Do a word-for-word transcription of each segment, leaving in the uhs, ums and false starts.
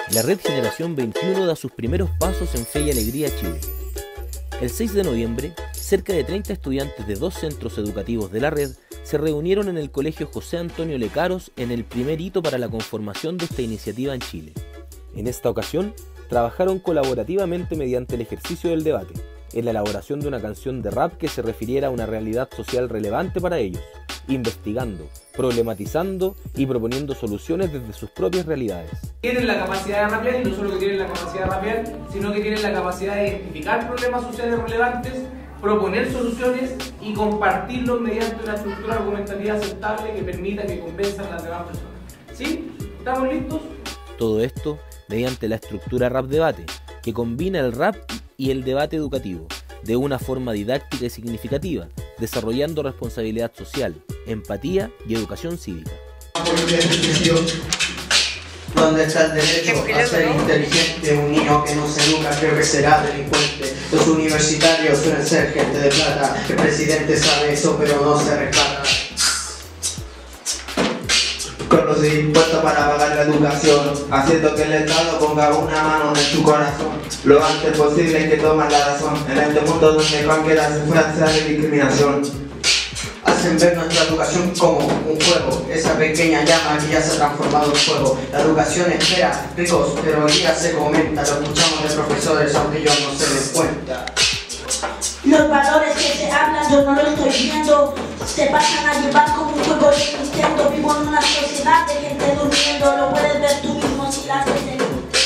La red Generación veintiuno da sus primeros pasos en Fe y Alegría Chile. El seis de noviembre, cerca de treinta estudiantes de dos centros educativos de la red se reunieron en el Colegio José Antonio Lecaros en el primer hito para la conformación de esta iniciativa en Chile. En esta ocasión, trabajaron colaborativamente mediante el ejercicio del debate, en la elaboración de una canción de rap que se refiriera a una realidad social relevante para ellos, investigando, problematizando y proponiendo soluciones desde sus propias realidades. Tienen la capacidad de rapear, y no solo que tienen la capacidad de rapear, sino que tienen la capacidad de identificar problemas sociales relevantes, proponer soluciones y compartirlos mediante una estructura argumentativa aceptable que permita que convenzan a las demás personas. ¿Sí? ¿Estamos listos? Todo esto mediante la estructura Rap Debate, que combina el rap y el debate educativo de una forma didáctica y significativa, desarrollando responsabilidad social, empatía y educación cívica. ¿Dónde está el derecho a ser inteligente? Un niño que no se educa creo que será delincuente. Los universitarios suelen ser gente de plata. El presidente sabe eso pero no se rescata. Con los impuestos para pagar la educación, haciendo que el Estado ponga una mano en tu corazón. Lo antes posible que toman la razón, en este mundo donde cualquiera se fue a hacer discriminación. Hacen ver nuestra educación como un juego, esa pequeña llama que ya se ha transformado en fuego. La educación espera ricos, pero hoy día se comenta, lo escuchamos de profesores aunque yo no se den cuenta. Los valores que se hablan yo no lo estoy viendo, se pasan a llevar como un juego de Nintendo. Vivo en una sociedad de gente durmiendo, lo puedes ver tú mismo si la haces en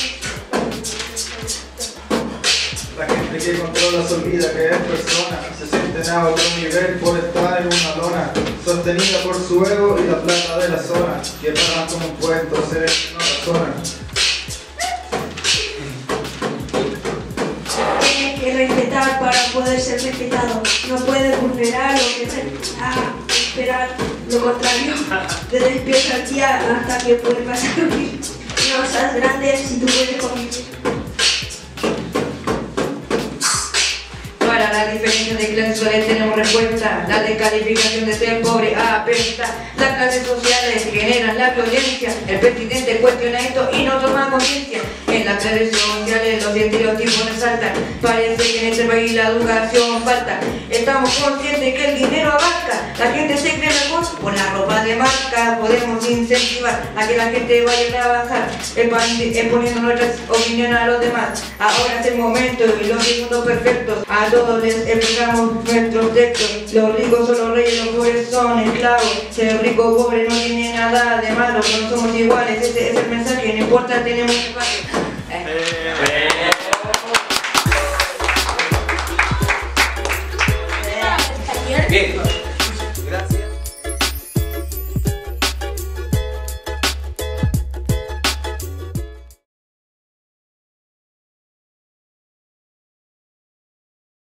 La gente que controla se olvida que es persona, se sienten a otro nivel por estar en una lona, sostenida por su ego y la plata de la zona, que pagan como impuestos, seres que no razonan. Tienes que respetar para poder ser respetado, no puedes vulnerar lo que se a esperar, lo contrario, te despierta el día hasta que vuelvas a dormir. No seas grande si tú puedes convivir. Para la diferencia de clases sociales tenemos respuesta. La descalificación de ser pobre apesta. Las clases sociales generan la violencia. El presidente cuestiona esto y no toma conciencia. En las clases sociales los estereotipos resaltan. Parece que en este país la educación falta. Estamos conscientes que el dinero abarca. La gente se cree mejor con la ropa de marca. Podemos incentivar a que la gente vaya a trabajar, exponiendo nuestras opiniones a los demás. Ahora es el momento y los segundos perfectos. A todos les explicamos nuestros textos. Los ricos son los reyes, los pobres son esclavos. Ser rico o pobre no tiene nada de malo, no somos iguales, ese es el mensaje, no importa, tenemos espacio.